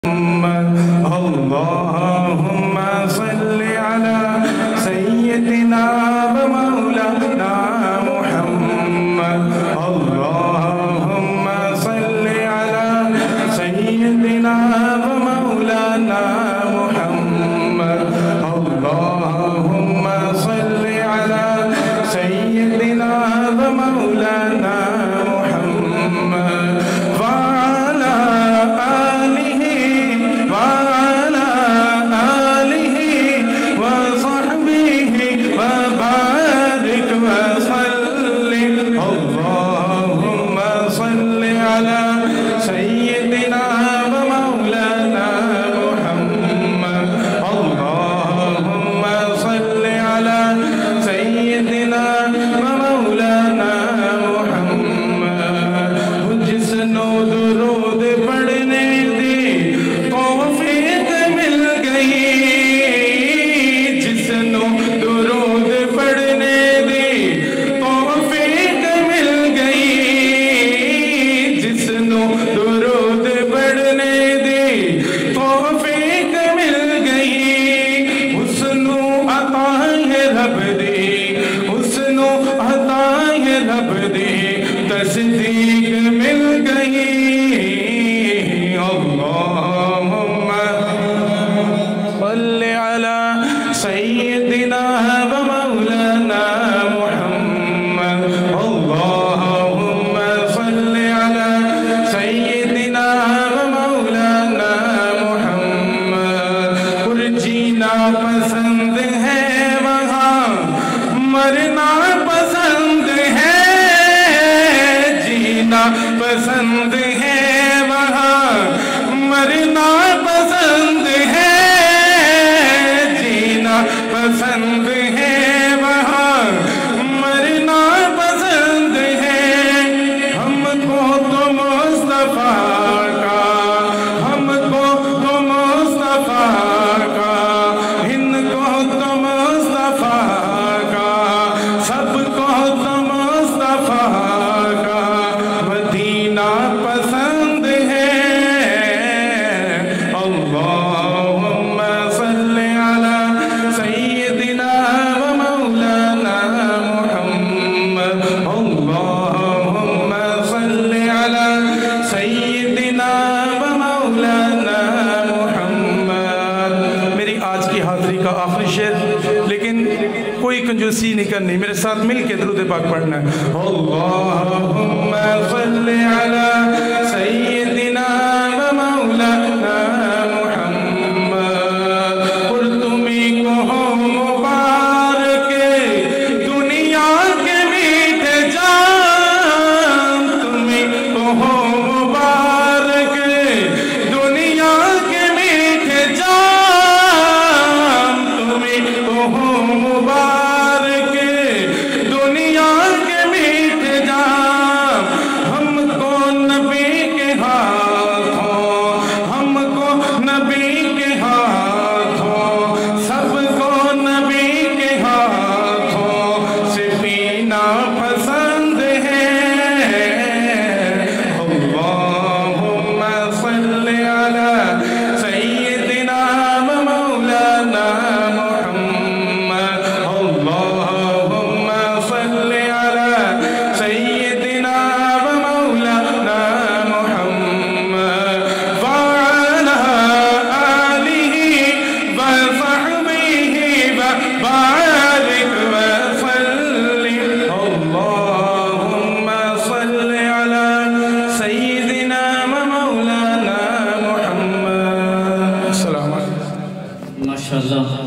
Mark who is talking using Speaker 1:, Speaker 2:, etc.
Speaker 1: अल्लाहुम्मा सल्ली अला सय्यदिना व मौलाना मुहम्मद। अल्लाहुम्मा सल्ली अला सय्यदिना व मौलाना मुहम्मद। अल्लाहुम्मा सल्ली अला सय्यदिना व मौलाना मुहम्मद व अला आलिहि व अला आलिहि व सहबिहि व बारिक व सल्लि। अल्लाहुम्मा सल्लि अला सय्यदिना व मौलाना मुहम्मद। अल्लाहुम्मा सल्लि अला सय्यदिना व मौलाना मुहम्मद। जिसनो दुरूद पढ़ने दी तौफीक मिल गई, जिसनो दुरूद पढ़ने दी तौफीक मिल गई, जिसनो दुरूद पढ़ने दी तौफीक मिल गई। हुस्नो अता है रब दी, हुस्नो अता है रब दी, तस्दीक मिल गई। अल्लाहुम्मा सल्ली अला सय्यदिना व मौलाना मुहम्मद। अल्लाहुम्मा सल्ली अला सय्यदिना व मौलाना मुहम्मद। और जीना पसंद है वहाँ मरना पसंद है, जीना पसंद है वहाँ मरना पसंद है, जीना पसंद है वहाँ मरना पसंद है। हमको तो मुस्तफा का, हमको तो मुस्तफा का, इनको तो मुस्तफा का, सबको तो मुस्तफा का मदीना पसंद है। अल्लाहुम्मा सल्ली अला सय्यदिना व मौलाना मुहम्मद। अल्लाहुम्मा सल्ली अला सय्यदिना व मौलाना मुहम्मद। मेरी आज की हाज़िरी का आखिरी शेर, लेकिन कोई कंजूसी नहीं करनी, मेरे साथ मिल के दुरूद पाक पढ़ना है। अल्लाहुम्मा सल्ली अला सय्यदिना व मौलाना मुहम्मद। और तुम्हीं को हो मुबारक दुनिया के मीठे जाम, तुम्हीं को हो मुबारक दुनिया के मीठे जाम, तुम्हीं को हो मुबारक दुनिया के मीठे जाम। हमको नबी के हाथों, हमको नबी के हाथों, सबको नबी के हाथों से पीना पसंद है। अल्लाहुम्मा सल्ली अला सय्यदिना व मौलाना मुहम्मद। अल्लाहुम्मा सल्ली अला सय्यदिना व मौलाना मुहम्मद व अला आलिहि व सहबिहि व बारिक व सल्लि। अल्लाहुम्मा सल्ली अला सय्यदिना व मौलाना मुहम्मद। अस्सलामु अलैकुम।
Speaker 2: माशाअल्लाह।